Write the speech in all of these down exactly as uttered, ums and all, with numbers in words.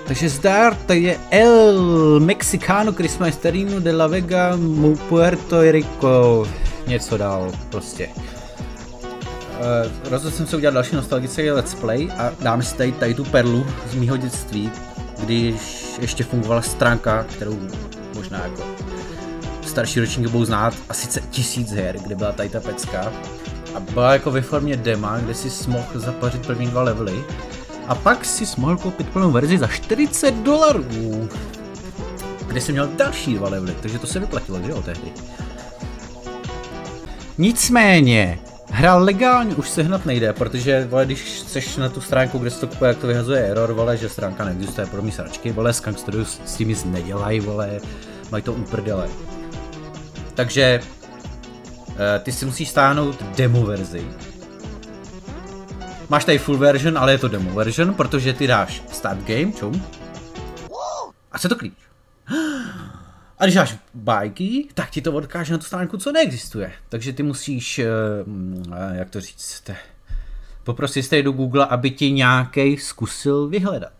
Takže zdar, to je El Mexicano Christmas Terino de la Vega mu Puerto Rico. Něco dál, prostě. Uh, rozhodl jsem se udělat další nostalgický let's play a dáme si tady, tady tu perlu z mýho dětství, když ještě fungovala stránka, kterou možná jako starší ročníky budou znát, a sice tisíc her, kde byla tady ta pecka. A byla jako ve formě dema, kde si mohl zapařit první dva levely. A pak si mohl koupit plnou verzi za čtyřicet dolarů, kde jsem měl další dva levely, takže to se vyplatilo, že jo, tehdy. Nicméně, hra legálně už sehnat nejde, protože, vole, když chceš na tu stránku, kde se to kupuje, jak to vyhazuje error, vole, že stránka neexistuje pro mě sračky, vole, Skunk Studio s tím nic nedělají, vole, mají to uprdele. Takže, ty si musíš stáhnout demo verzi. Máš tady full version, ale je to demo version, protože ty dáš start game, čum. A co to klíč? A když dáš bajky, tak ti to odkáže na tu stránku, co neexistuje. Takže ty musíš, jak to říct, poprosit jste do Google, aby ti nějaký zkusil vyhledat.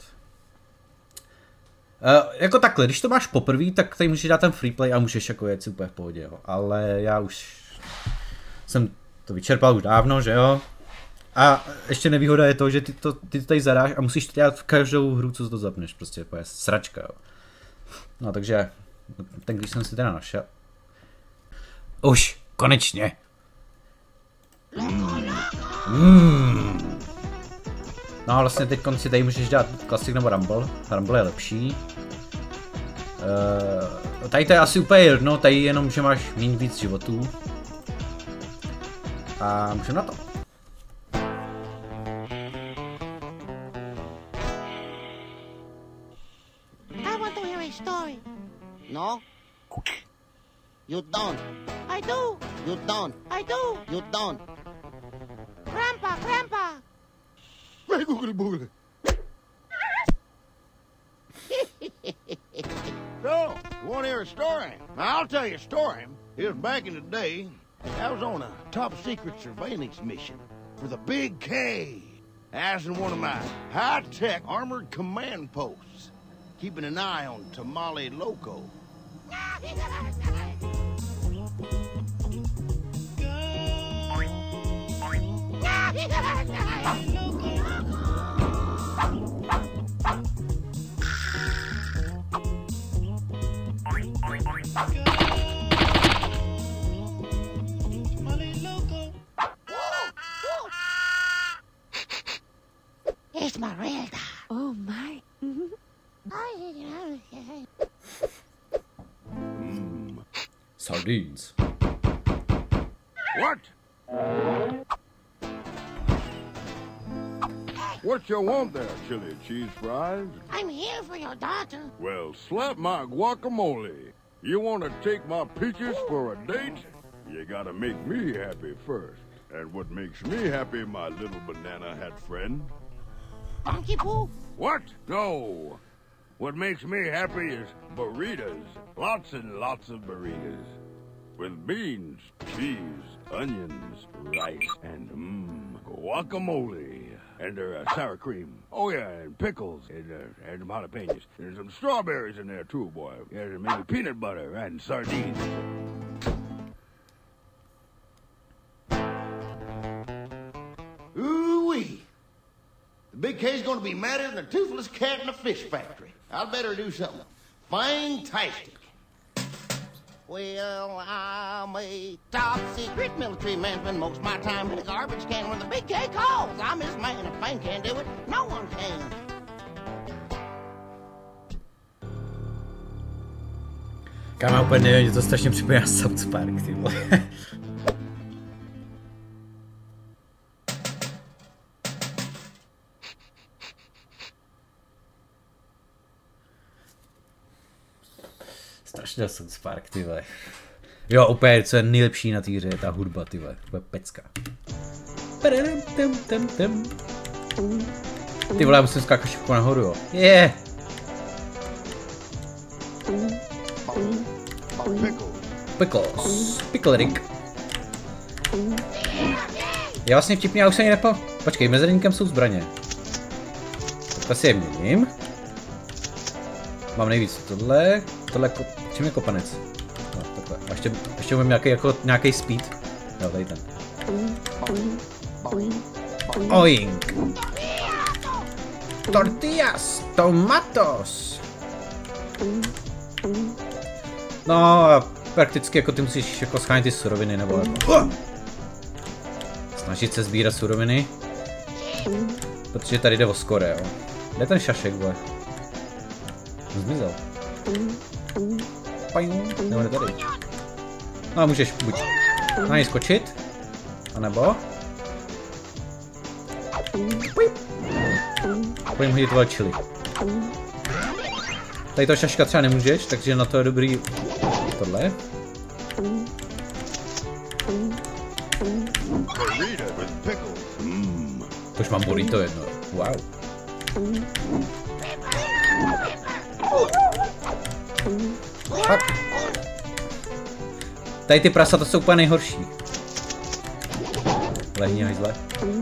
Jako takhle, když to máš poprvé, tak tady můžeš dát ten free play a můžeš jako jet si úplně v pohodě, jo. Ale já už jsem to vyčerpal už dávno, že jo. A ještě nevýhoda je to, že ty to, ty to tady zadáš a musíš to dělat v každou hru, co to zapneš, prostě jako je sračka, jo. No takže, ten když jsem si teda našel. Už, konečně. Mm. No a vlastně teď si tady můžeš dát Classic nebo Rumble, Rumble je lepší. Uh, tady to je asi úplně jedno, tady jenom, že máš méně víc životů. A můžeme na to. No? You don't. I do. You don't. I do. You don't. Grandpa, Grandpa. Hey, googly boogly. So, you want to hear a story? Now, I'll tell you a story. It was back in the day. I was on a top secret surveillance mission for the Big K. I was in one of my high-tech armored command posts, keeping an eye on Tamale Loco. It's Marilda. Oh my. Mm. Sardines. What? What you want there, chili cheese fries? I'm here for your daughter. Well, slap my guacamole. You want to take my peaches for a date? You gotta make me happy first. And what makes me happy, my little banana hat friend? Donkey Poo? What? No. What makes me happy is burritos. Lots and lots of burritos. With beans, cheese, onions, rice, and mmm, guacamole. And uh, sour cream. Oh yeah, and pickles, and, uh, and some jalapenos. There's some strawberries in there too, boy. Yeah, and maybe peanut butter and sardines. Ooh-wee. The Big K's gonna be madder than a toothless cat in a fish factory. I'd better do something fantastic. Well, I'm a top secret military man, spend most of my time in a garbage can. When the Big K calls, I'm his man. If Fang can't do it, no one can. Kámo, úplně nevím, že to strašně připomíná South Park, ty vole. Strašně South Park, ty vole. Jo, úplně, co je nejlepší na té hře, je ta hudba, ty vole, to je pecka. Ty vole, já musím skákat šipku nahoru, jo. Yeah! Pickles. Pickle Rick. Je vlastně vtipný, já už se ani nepo... Počkej, mezi rynkem jsou zbraně. Tak si je měním. Mám nejvíc tohle, tohle, ko... čím je kopanec? No, takhle. A ještě, ještě mám nějaký, jako, nějaký speed. Jo, tady ten. Oink! Tortillas, tomatos! No a prakticky jako ty musíš jako schánit ty suroviny nebo jako... Snažit se sbírat suroviny. Protože tady jde o skore, jo. Kde je ten šašek, vole? Zmizel. Pajů, nebo jde tady. No a můžeš buď na něj skočit, anebo... A po něm hodit vole chili. Tady to šaška třeba nemůžeš, takže na to je dobrý tohle. To už mám burrito jedno. Wow. Tak. Tady ty prasa to jsou úplně nejhorší. Lehni hajzle.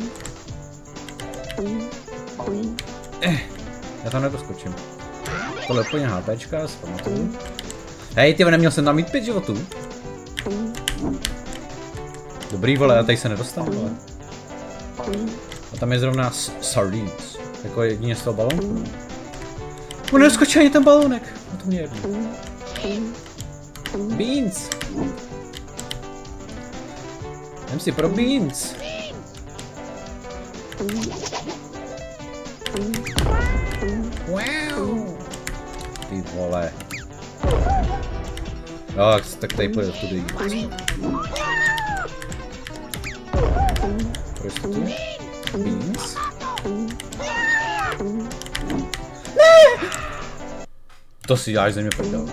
Eh, já tam nedoskočím. Tohle úplně HPčka, zpamatuju. Hej, ty neměl jsem tam mít pět životů. Dobrý vole, já tady se nedostanu, vole. A tam je zrovna sardines. Jako jedině z toho balónku. On nedoskočí ani ten balónek. No to mě jedno. Beans. Jdem si pro beans. Wow. Ty vole. Jo, tak tady pojde tudy. Prostě. Beans. Ne! To si děláš ze mě prdel.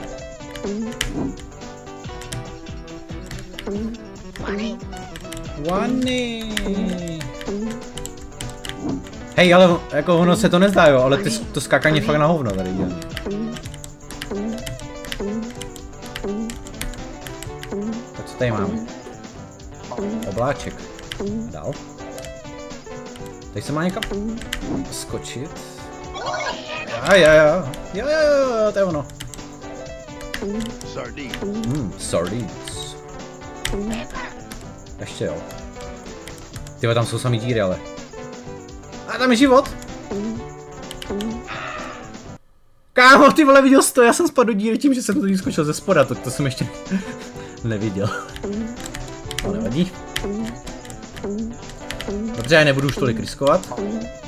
Wany. Hej, ale jako ono se to nezdá, jo, ale ty, to skákání je fakt na hovno tady dělá. Tak co tady máme? Obláček. A dál. Teď se má někam skočit. A jo, jo, jo, jo, jo, to je ono. Hmm, sardines. Ještě jo. Tyhle tam jsou samý díry, ale. A tam je život. Kámo, ty vole, viděl jsi to, já jsem spadl do díry tím, že jsem to tady skočil ze spoda, tak to jsem ještě neviděl. To nevadí. Dobře, já nebudu už tolik riskovat.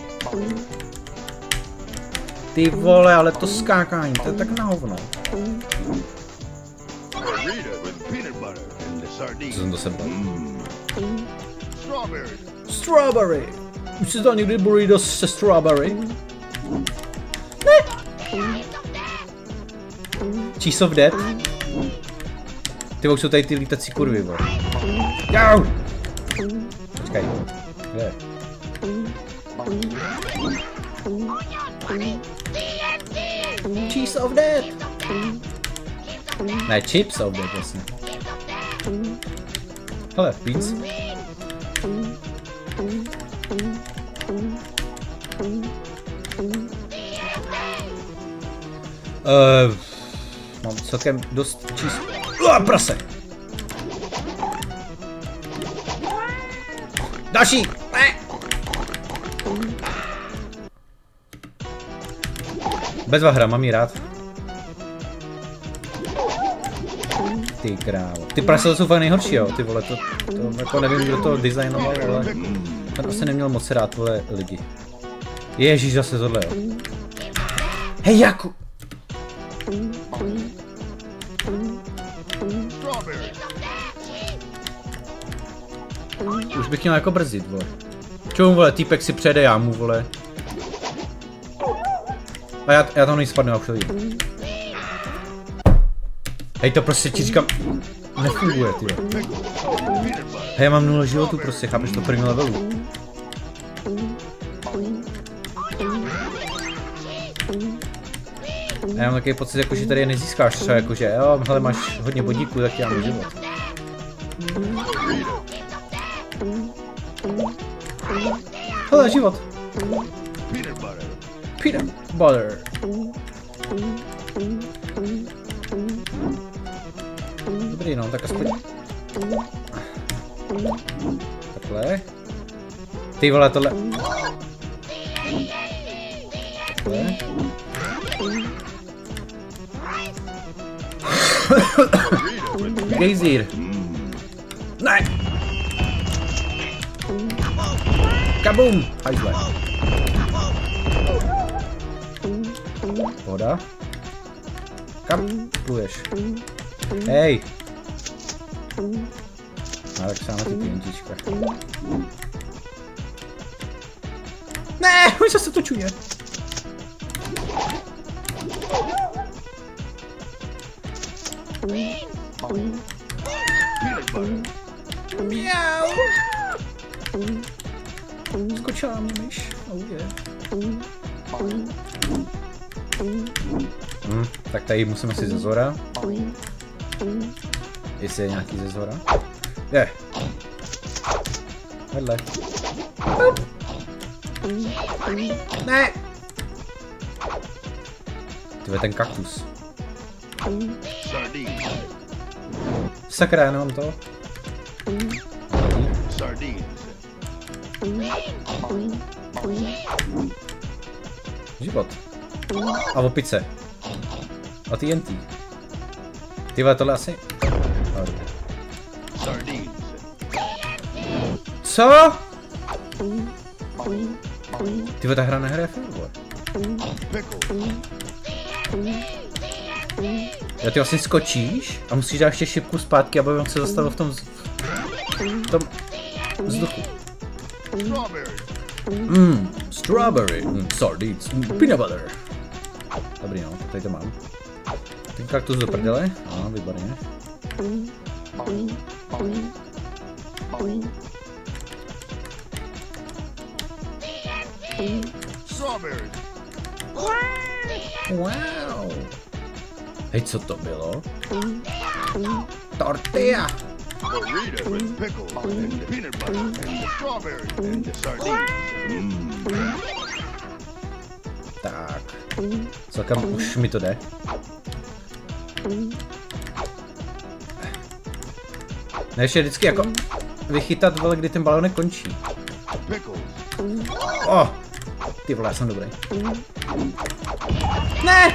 Ty vole, ale to skákání, to je tak na hovno. Co jsem to sebral? Strawberry! Už jsi dal někdy burritos se strawberry? Ne! Cheese of Death? Ty už jsou tady ty lítací kurvy, vole. Jau! Počkej. Kde? Cheese of Death! Ne, Chips of Death, jasně. Hele, beans. Uh, mám celkem dost číst. Uh, prase! Další! Ne! Bezva hra, mám jí rád. Ty krávo. Ty prase jsou fakt nejhorší, jo, ty vole, to, to jako nevím, kdo to designoval, ale ten asi neměl moc rád, vole, lidi. Ježíš, zase tohle, jo. Hej, Jaku! Už bych měl jako brzdit, vole. Čemu, vole, týpek si přejede jámu, vole. A já, já tam nejspadnu, já už to vidím. Hej, to prostě ti říkám, nefunguje, ty. Hej, já mám nula životů, prostě, chápeš to první levelu. Já mám takový pocit, jako, že tady je nezískáš třeba, jako, že jo, hele, máš hodně bodíků, tak já mám život. Hele, život. Peanut butter. Dobrý, no, tak aspoň... Takhle. Ty vole, tohle... Takhle. Gejzír. Ne! Kabum! Hajzle. Pohoda. Kam pluješ? Hej! No tak sáme ty TNTčka. Ne! Už se to čuje. Miau! Skočila mě myš. Oh yeah. Hmm, tak tady musíme si ze zhora. Jestli je nějaký ze zhora. Je. Vedle. Ne! Tyhle ten kaktus. Sakra, já nemám to. Život. A opice. A T N T. Ty vole, tohle asi... Co? Ty vole, ta hra nehraje film, vole. Já ty vlastně skočíš a musíš dát ještě šipku zpátky, aby on se zastavil v tom... v tom... vzduchu. Mmm, strawberry, mm, sardines, mm, peanut butter. Dobrý no, tady to mám. Ten kaktus do prdele, ano, výborně. Strawberry. Wow. Hej, co to bylo? Tortilla. Burrito with pickles and peanut butter and the strawberry and the sardines. Mm. Tak. Celkem už mi to jde. Ne, ještě vždycky jako vychytat, vole, kdy ten balonek končí. Oh, ty vole, já jsem dobrý. Ne!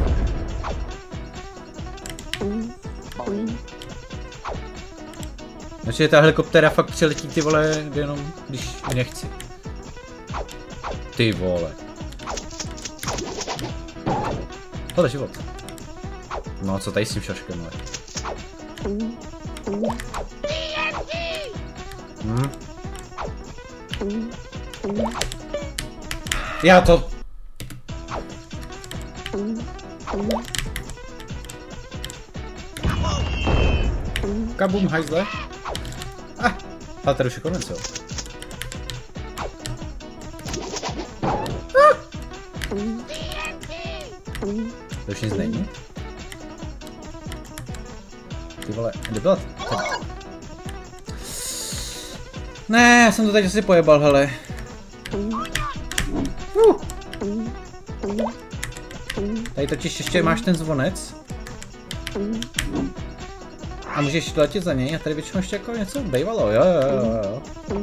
Znači ta helikoptéra fakt přiletí, ty vole, jenom když nechci. Ty vole. Tohle život. No co tady s tím šaškem, ale. Hmm. Já to... Kabum, hajzle. Ah, ale tady už je konec, jo. Ah. To už nic není. Ty vole, kde byla tady? Ne, já jsem to teď asi pojebal, hele. Uh. Tady totiž ještě máš ten zvonec. A můžeš letět za něj a tady většinou ještě jako něco bejvalo, jo, jo, jo, jo.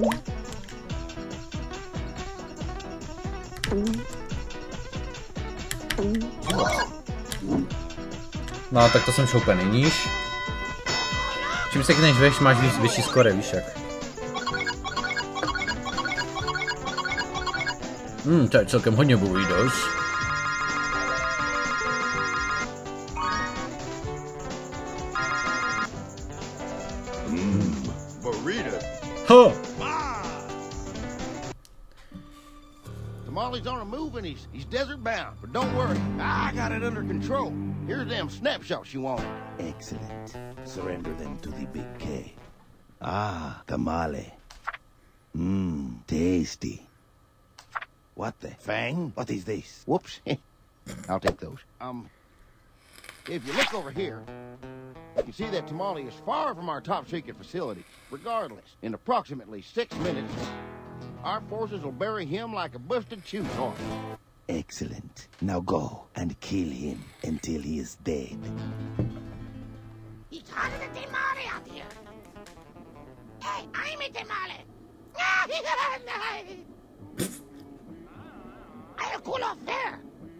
No, tak to jsem šel úplně nejníž. Čím se když veš, máš víc, větší skore, víš jak. Hmm, to je celkem hodně burritos. Mmm, burrito. Huh. Tamales on a move and he's, he's desert bound, but don't worry, I got it under control. Here's them snapshots you wanted. Excellent. Surrender them to the big K. Ah, tamale. Mmm, tasty. What the? Fang? What is this? Whoops. I'll take those. Um, if you look over here, you see that tamale is far from our top secret facility. Regardless, in approximately six minutes, our forces will bury him like a busted chew toy. Excellent. Now go and kill him until he is dead. He's hotter than Tamale out here. Hey, I'm a Tamale. I'll cool off there.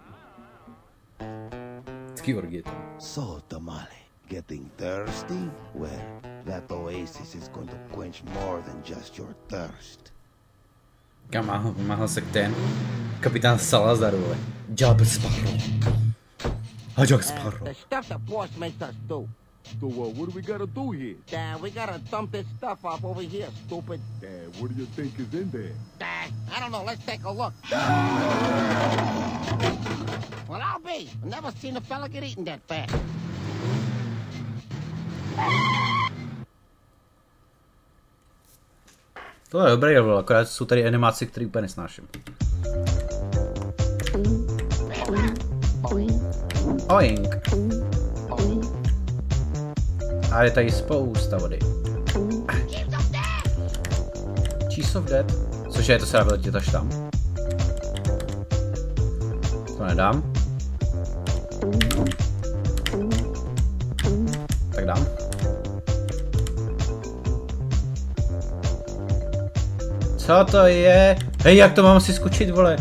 So, Tamale, getting thirsty? Well, that oasis is going to quench more than just your thirst. Kam máhl se ten kapitán Salazar, vole. Jack Sparrow. A Jack Sparrow. The stuff the boss makes us do. So uh, what do we gotta do here? Dad, we gotta dump this stuff off over here, stupid. Dad, what do you think is in there? Dad, I don't know. Let's take a look. Well, I'll be. I've never seen a fella get eaten that fast. Tohle je dobrý level, akorát jsou tady animáci, které úplně nesnáším. Oink. A je tady spousta vody. Cheese of Death? Cože je, to se dá vyletět až tam. To nedám. Tak dám. Co to je? Hej, jak to mám si skočit, vole?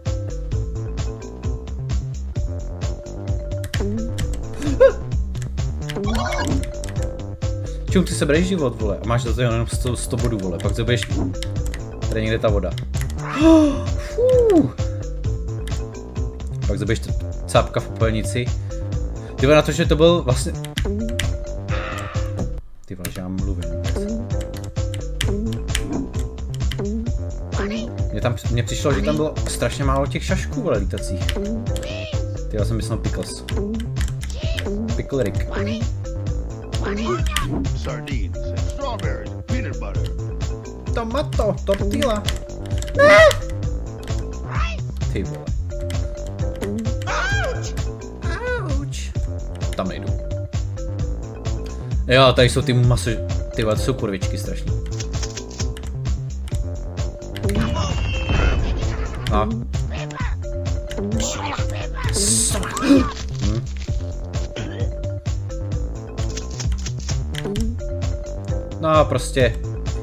Čum, ty se bereš život, vole, a máš za to jenom sto, sto bodů, vole, pak to budeš... Tady někde ta voda. Pak zabiješ cápka v popelnici. Ty na to, že to byl vlastně... Ty vole, že já mluvím. Mně tam mně přišlo, že tam bylo strašně málo těch šašků, vole, lítacích. Ty já jsem myslel Pickles. Pickle Rick. Sardines and strawberries, peanut butter. Tomato, tortilla. Ne! Ty vole. Ouch. Tam nejdu. Jo, tady jsou ty maso... Ty vole, to jsou kurvičky strašný. A. Hm. No prostě.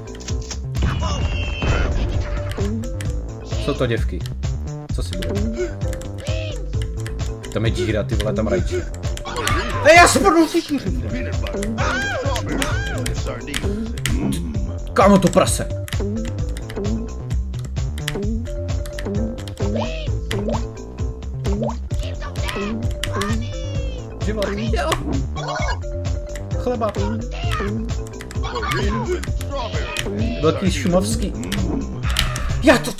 Jsou to děvky. Co si bude? Tam je díra, ty vole, tam rajčí. Ej, já spadnu! Kámo, to prase! Život, jo! Chleba! Velký šumovský. Já to...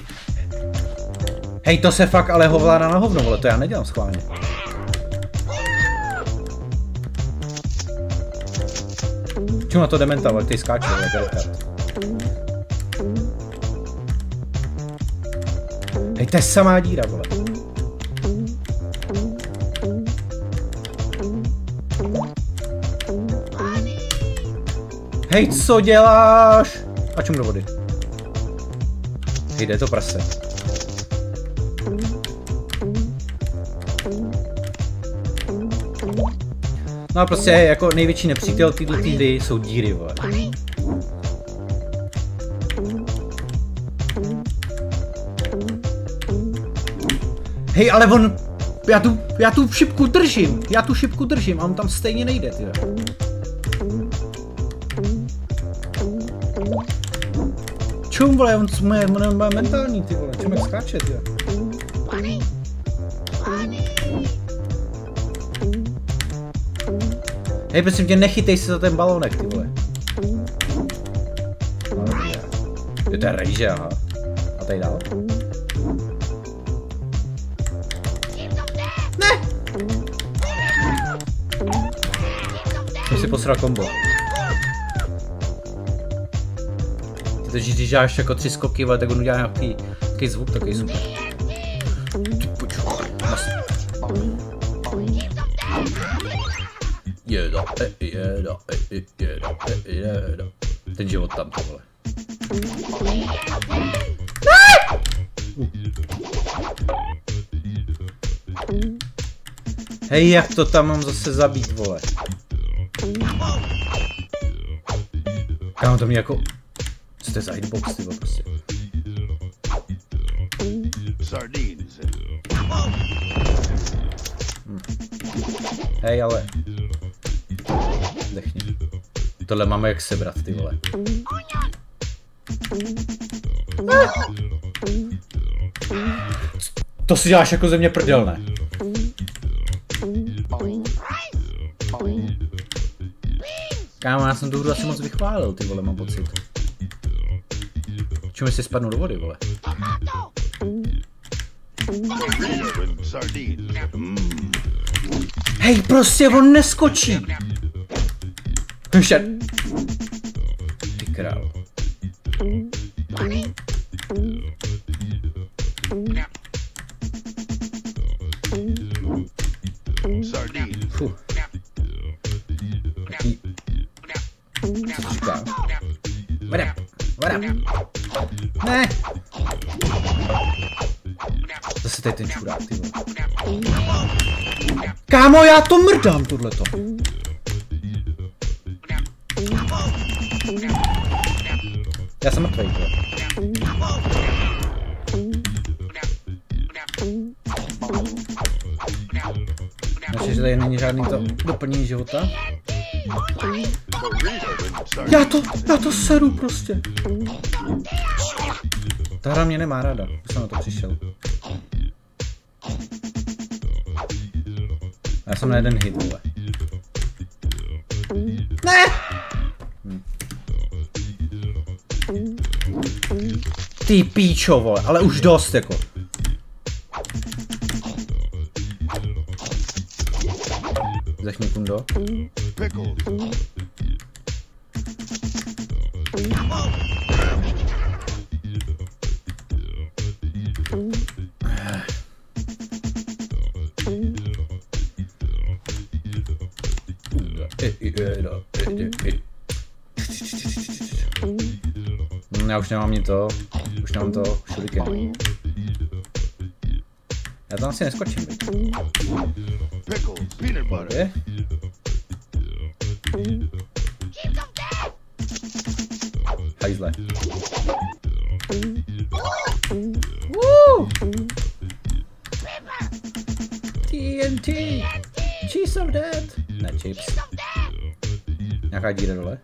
Hej, to se fakt ale hovládá na hovno, vole, to já nedělám schválně. Čum na to dementa, vole, ty skáče, vole, delkat. Hej, to je samá díra, vole. Hej, co děláš? A čum do vody. Hej, jde to prase. No a prostě jako největší nepřítel tyhle týdy jsou díry, vole. Hej, ale on... Já tu, já tu šipku držím, já tu šipku držím a on tam stejně nejde, tyhle. Čum, vole, on je mentální, ty vole, čum jak skáče, ty. Hej, prosím tě, nechytej se za ten balónek, ty vole. No, je to je rejže, aha. A tady dál? Ne! Jsem si posral kombo. Ty to, když děláš jako tři skoky, vole, tak on udělá nějaký, nějaký zvuk, takový super. Jeda, jeda, jeda, jeda. Ten život tam, to vole. Ne! Hej, jak to tam mám zase zabít, vole. Kámo, to mě jako... Co to je za hitbox, tyvo, prostě. Hm. Hej, ale... Dechni. Tohle máme jak sebrat, ty vole. Ah! To si děláš jako ze mě prdel, ne? Kámo, já jsem tu hru asi moc vychválil, ty vole, mám pocit. Čemu si spadnu do vody, vole? Hej, prostě on neskočí! Ještě... Ty král. Fuh. Jaký... Co to říká? Vada, vada. Ne! Zase tady ten čurák, ty vole. Kámo, já to mrdám, tohleto. Já jsem mrtvej, vole. Myslím, že tady není žádný to doplnění života. Já to, já to seru prostě. Ta hra mě nemá ráda, už jsem na to přišel. Já jsem na jeden hit, vole. Ne! Hm. Ty píčo, vole, ale už dost, jako. Zdechni, kundo. Já už nemám ni to, už nemám to šuriken. Já tam asi neskočím, byť. Je? Hajzle. Woo! T N T! Cheese of death! Ne, chips. Nějaká díra dole.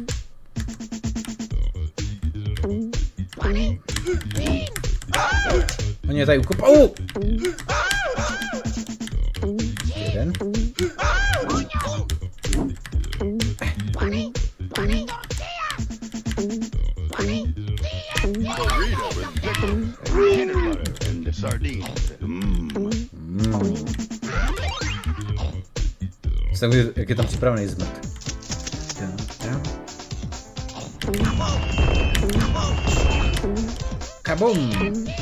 Oni je tady ukopou! Jeden. Jsem viděl, jak je tam připravený zmrt. Kabum!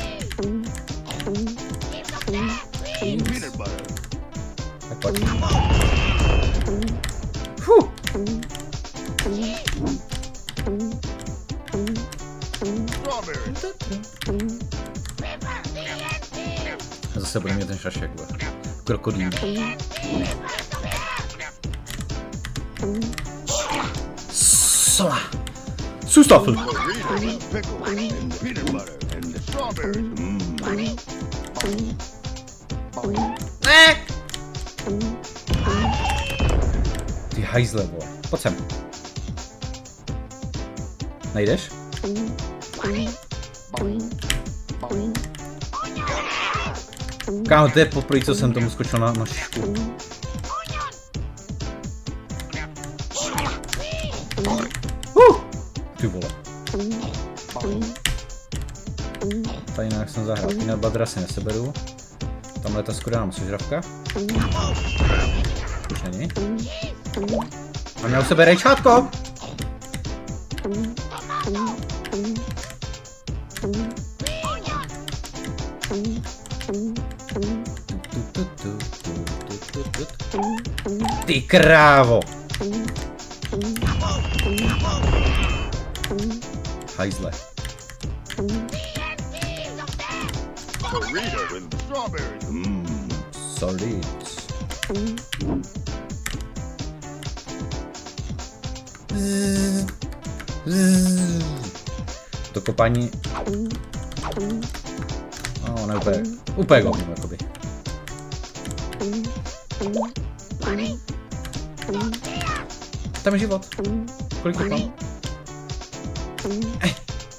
Tak pojď. Fuh! A zase bude mít ten šašek, bude. Krokodýl. Sola! Sustafel! Ty hajzle, vole. Pojď sem. Nejdeš? Kámo, to je poprvé, co jsem tomu skočil na, na šišku. Uh! Ty vole. Tady nějak jsem zahrál. Peanut butter si neseberu. Tamhle ta skoro nám sežravka. Už není. A měl u sebe rejčátko! Ty krávo! Hajzle. Mm, solid. To kopání... No, ne úplně... Úplně go, jakoby. Tam je život. Kolik kopám? Eh.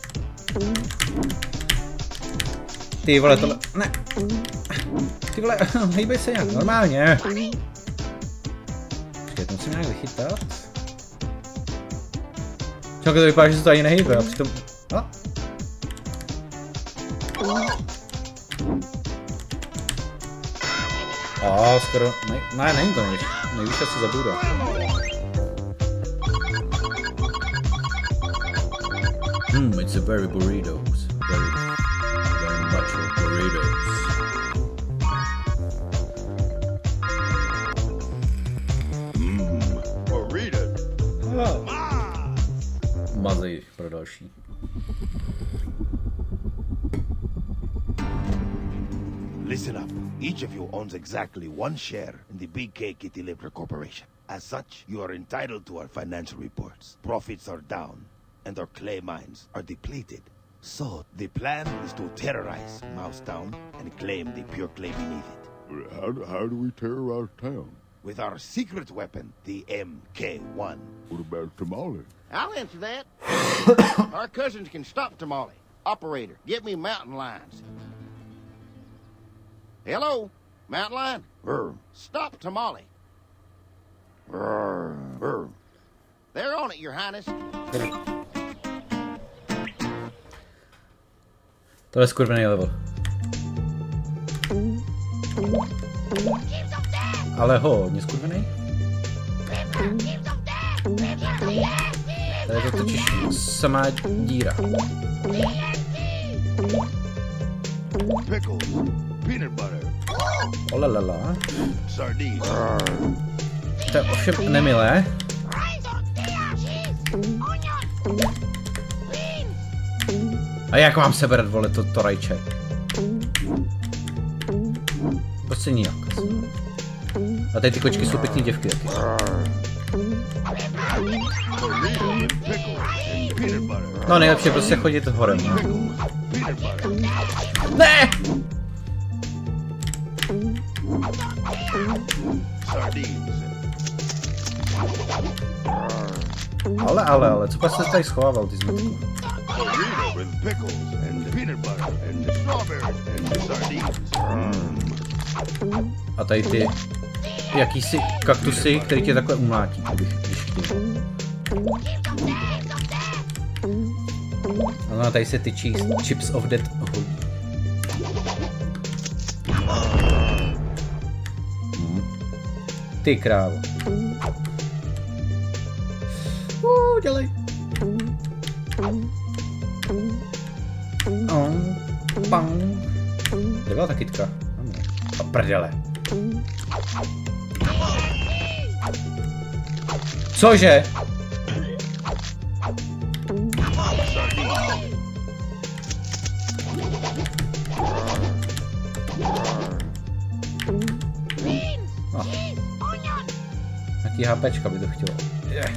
Ty vole, tohle... Ne. Ty vole, hejbej se nějak normálně. Počkej, to musím nějak vychytat. Čelko to vypadá, že se to ani nehejbe, a přitom... A? A skoro... Ne, ne, není to nejvíc. Nejvíc se zabůdá. Hmm, it's a very burritos. Very, very much of burritos. Mmm, burritos. Oh. Mazej pro další. Listen up. Each of you owns exactly one share in the B K Kitty Libre Corporation. As such, you are entitled to our financial reports. Profits are down, and our clay mines are depleted. So, the plan is to terrorize Mousetown and claim the pure clay beneath it. How, how do we terrorize town? With our secret weapon, the M K one. What about Tamale? I'll answer that. Our cousins can stop Tamale. Operator, get me mountain lions. Hello, mountain lion. Brr. Stop Tamale. Brr. Brr. They're on it, Your Highness. To je skurvený level. Ale hodně skurvený. Tady je to totiž samá díra. Pickles, peanut butter, Olalala. sardines. To je ovšem nemilé. A jak mám sebrat, vole, to, to rajče? Prostě nijak. A tady ty kočky jsou pěkný děvky, taky. No nejlepší je prostě chodit horem. No. Ne! Ale, ale, ale, co pak se tady schovával, ty zmetku? A tady ty jakýsi kaktusy, který tě takhle umlátí, když, když chtějí. Ano, tady se ty chips of death hodí. Hmm. Ty krávo. Uh, dělej. Oh, bang. Kde byla ta kytka? A prdele. Cože? No. Jaký HPčka by to chtělo? Yeah.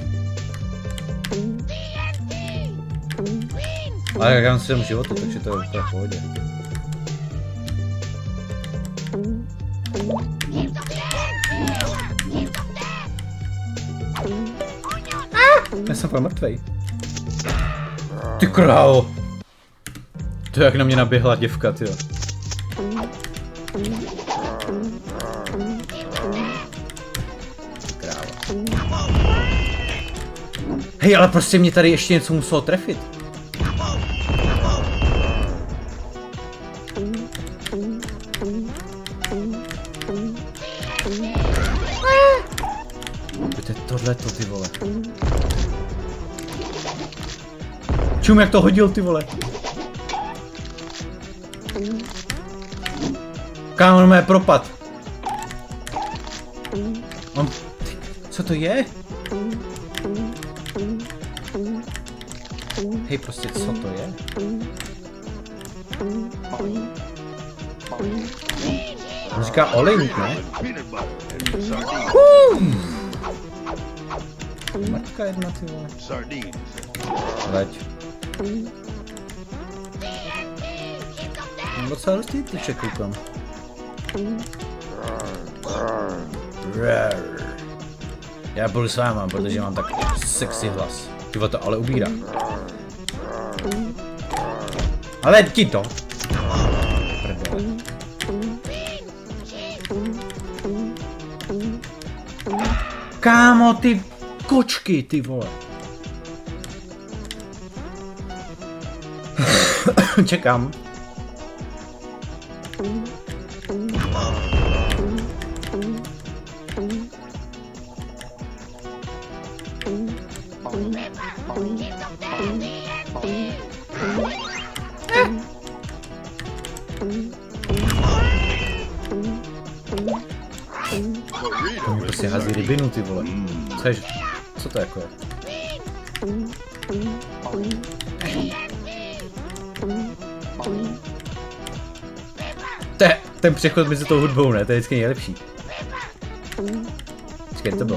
Ale jak já mám sedm životů, takže to je úplně v pohodě. Já jsem fakt mrtvej. Ty krávo. To jak na mě naběhla děvka, tyjo. Krávo. Hej, ale prostě mě tady ještě něco muselo trefit. To je tohleto, ty vole. Čum, jak to hodil, ty vole. Kámo, on má propad. On... Co to je? Hej, prostě, co to je? On říká olejník, ne? Mačka jedna, ty vole. Leď. Docela dostý tyček, koukám. Já budu s váma, protože mám tak sexy hlas. Tyvo to ale ubírá. Ale ti to. Prdele. Kámo, ty kočky, ty vole. Čekám. To mi prostě hází rybinu, ty vole. Co je, co to jako je? To je ten přechod mezi tou hudbou, ne? To je vždycky nejlepší. Počkej, to bylo.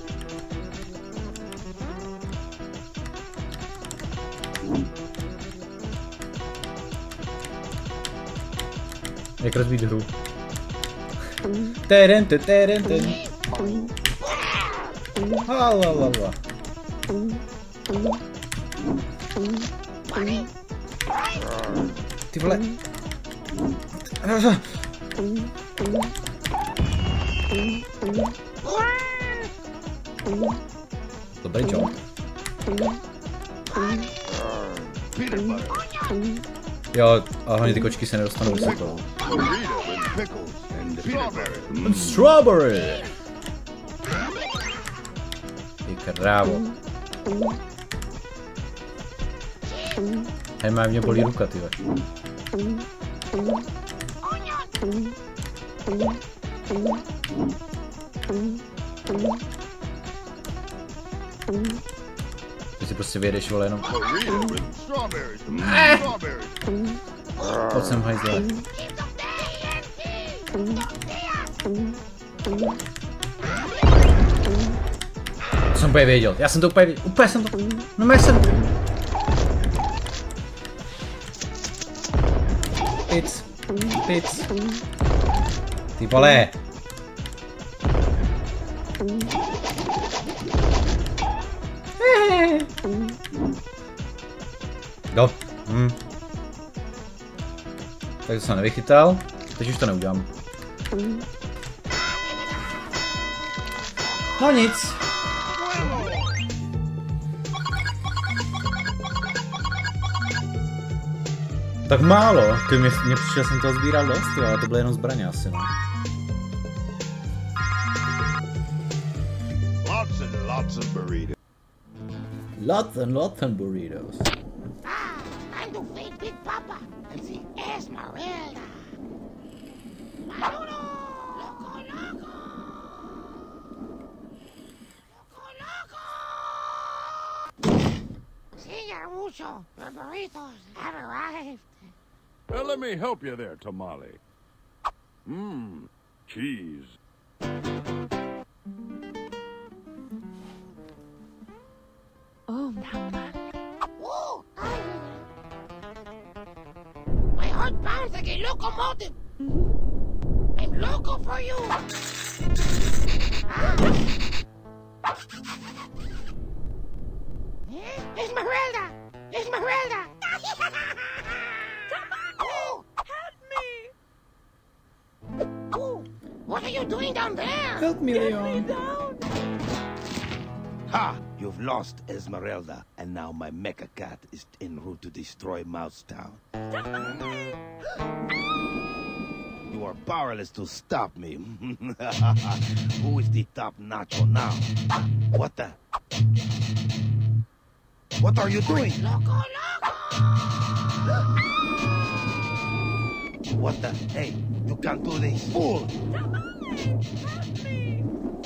Jak rozbít hru? Teren, teren, teren. Halalala. Ty vole. Dobrý job. Jo, a hlavně ty kočky se nedostanou vysoko. Strawberry! Ty krávo. Hej, má mě bolí ruka, tyhle. Ty si prostě vyjedeš, vole, jenom. Eh! Pojď sem, hajzle. To jsem úplně věděl, já jsem to úplně věděl, úplně jsem to, no mě jsem. Pic, pic. Ty vole. Jo, hm. Tak to jsem nevychytal, teď už to neudělám. No nic. Tak málo, ty mě, mě přišel, jsem toho sbíral dost, jo, ale to byly jenom zbraně asi, no. Lots and lots of burritos. Lots and lots of burritos. Ah, I'm the fake Big Papa and the Esmeralda. Maduro! Loco, loco! Loco, loco! Señor Mucho, your burritos have arrived. Well, let me help you there, Tamale. Mmm, cheese. Oh, Tamale. Ooh, ay. My heart pounds like a locomotive. I'm loco for you. Ah. Eh? Esmeralda! Esmeralda! Oh, Help me! oh, what are you doing down there? Help me, Leon. Down! Ha! You've lost Esmeralda, and now my mecha cat is en route to destroy Mouse Town. You are powerless to stop me. Who is the top nacho now? What the? What are you doing? Loco, loco! What the? Hey, you can't do this, fool! Help me!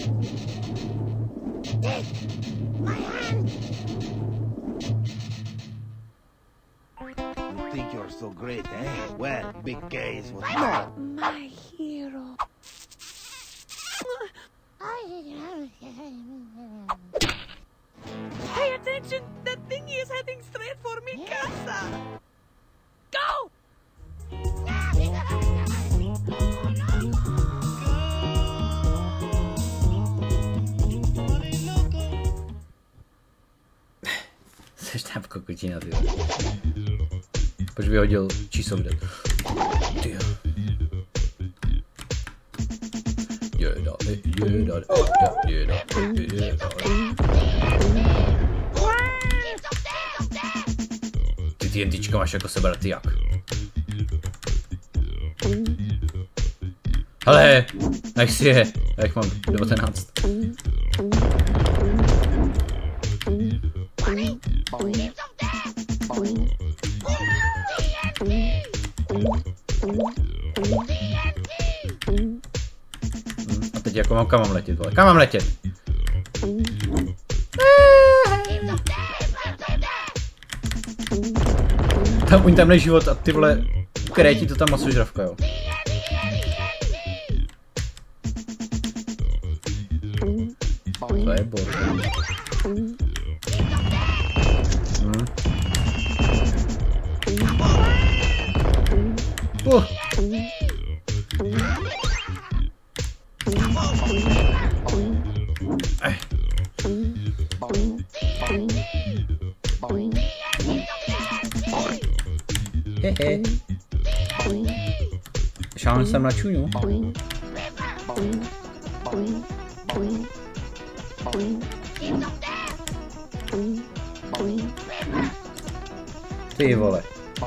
Take my hand. You think you're so great, eh? Well, Big K is what... No! My hero. Pay attention! That thingy is heading straight for me, casa! Go! Seš tam kokotina, ty. Proč by hodil číslo kde? Ty. Jeda, jeda, jeda, jeda, jeda. Ty TNTčka máš jako sebrat, ty jak? Hele, nech si je, já jich mám devatenáct. A teď jako mám, kam mám letět, vole, kam mám letět? Tam uň tamhle život a ty vole, krejti to tam masožravka, jo. To je bordel. Hmm. Uh. Eh. Hehe. Šáhnu sem na čuňu. Ty vole.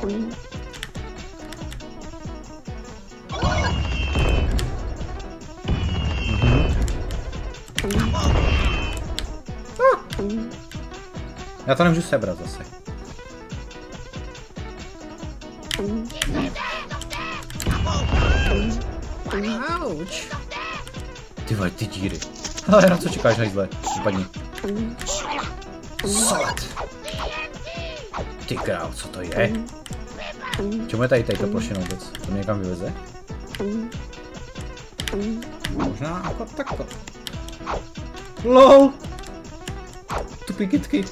Mhm. Ah. Já to nemůžu sebrat zase. Auč. Ty vole, ty díry. Ale na co čekáš, hajzle? Vypadni. Salad. Ty král, co to je? Čemu je tady tady to plošina vůbec? To mě někam vyveze? Možná jako takto. LOL! Tupý kytky.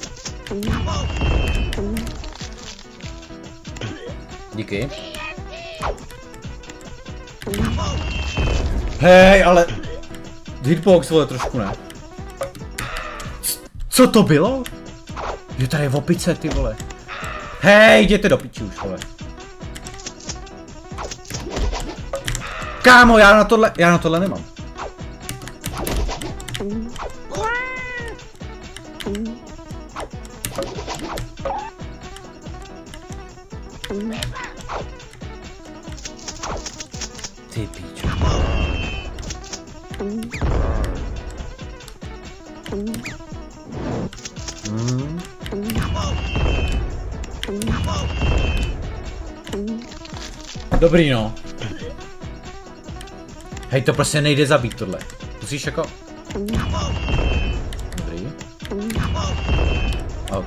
Díky. Hej, ale... Hitbox, vole, trošku ne. Co to bylo? Že tady je opice, ty vole. Hej, jděte do piči už, vole. Kámo, já na tohle, já na tohle nemám. Ty píčo. Hmm. Dobrý, no. Hej, to prostě nejde zabít tohle. Musíš jako... Dobrý. OK.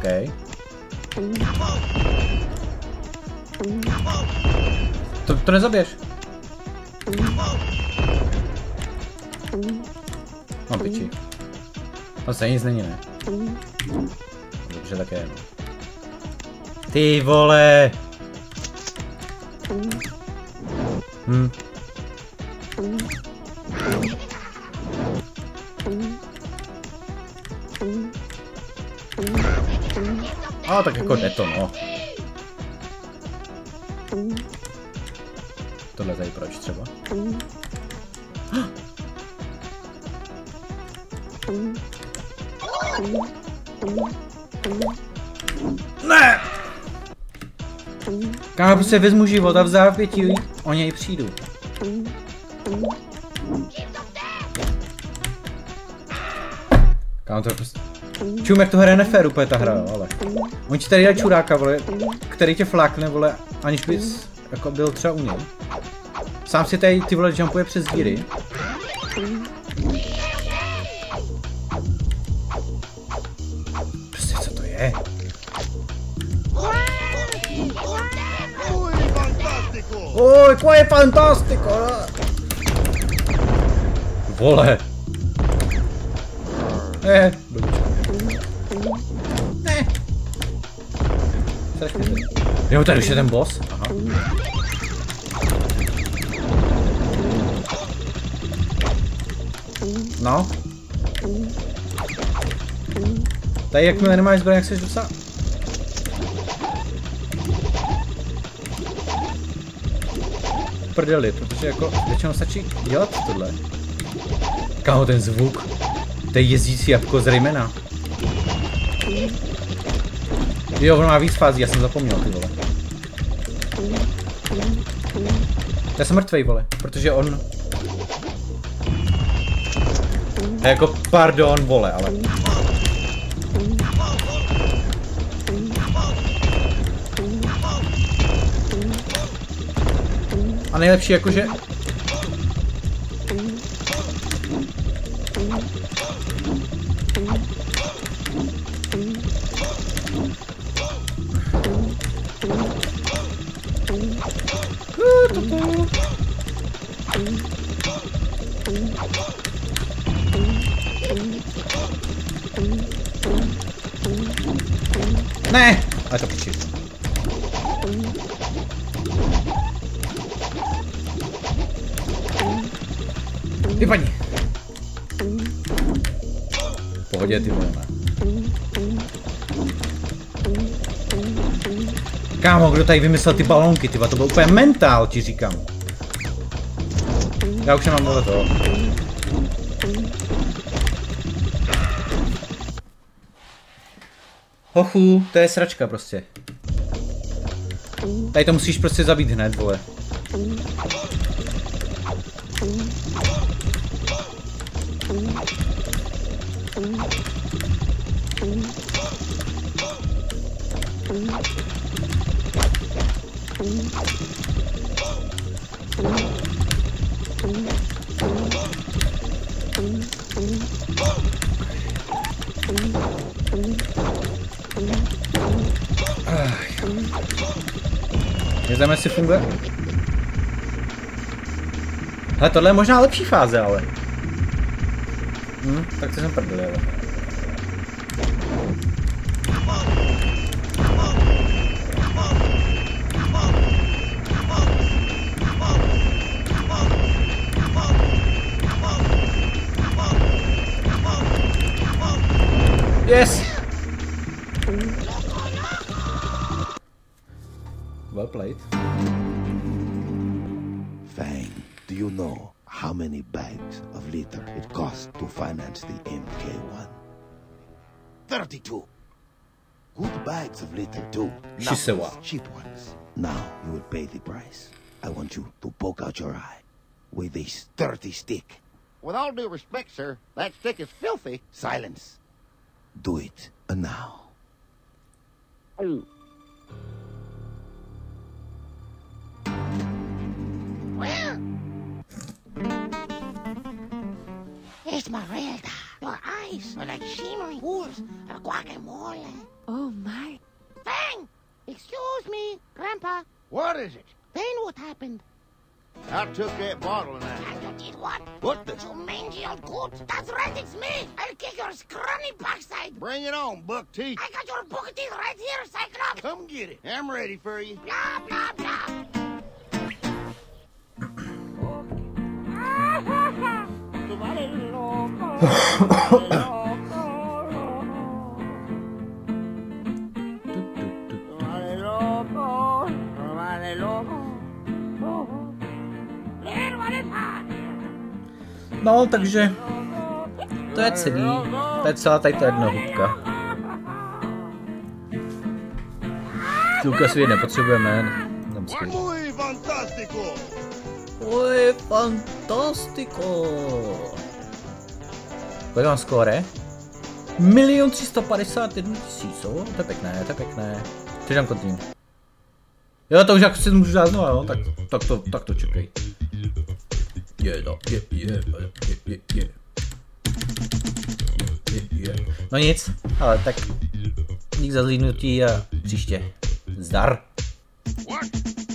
To, to nezabiješ. Mám piči. Tam se nic není, ne? Dobře, tak je, no. Ty vole! Hm. A tak jako jde to, no. Tohle tady proč třeba? Ne! Kámo, prostě vezmu život a v zápětí o něj přijdu. Kámo, to je prostě... Čum, jak to hraje nefér úplně ta hra, ale... On ti tady dá čuráka, vole, který tě flákne, vole, aniž bys jako byl třeba u něj. Sám si tady, ty vole, jumpuje přes díry. Prostě co to je? Oj, qua je fantastico! Vole! Eh, blbečka. Ne. Jo, tady už je ten boss. Aha. No. Tady jakmile nemáš zbraň, jak seš docela... Prdeli, protože jako většinou stačí dělat tohle. Kámo, ten zvuk. To je jezdící jabko z Raymana. Jo, on má víc fází, já jsem zapomněl, ty vole. Já jsem mrtvej, vole, protože on... Jako, pardon, vole, ale... A nejlepší jakože... Ne! Ale to piči. Vypadni. V pohodě, ty vole, ne. Kámo, kdo tady vymyslel ty balónky, tyva, to byl úplně mentál, ti říkám. Já už nemám vole toho. Hochu, to je sračka prostě. Tady to musíš prostě zabít hned, vole. Neznám, jestli funguje. Hele, tohle je možná lepší fáze, ale. Hm, tak to jsem prdel, ale. Yes! Well played. Fang, do you know how many bags of litter it costs to finance the M K one? thirty-two. Good bags of litter too. Not Shisewa. cheap ones. Now you will pay the price. I want you to poke out your eye with this dirty stick. With all due respect, sir, that stick is filthy. Silence. Do it now. Well, Esmeralda, your eyes are like shimmering pools of guacamole. Oh my. Fang! Excuse me, Grandpa. What is it? Then what happened? I took that bottle and I... And you did what? What the... You mangy old coot. That's right, it's me. I'll kick your scrawny backside. Bring it on, Buck Teeth. I got your book teeth right here, Cyclops. Come get it. I'm ready for you. Blah, blah, blah. No, takže to je celý, to je celá tady ta jedna hubka. Kluka svět nepotřebujeme. Muy fantastico! Oj, fantastico! Kolik mám skóre? Milion tři sta padesát jedna tisíc, to je pěkné, to je pěkné. Přidám continue. Jo, to už jak si můžu dát znova, jo? Tak, tak, to, tak to čekej. Je, no, je, je, je, je, je. Je, je. No nic, ale tak dík za zhlídnutí a příště zdar. What?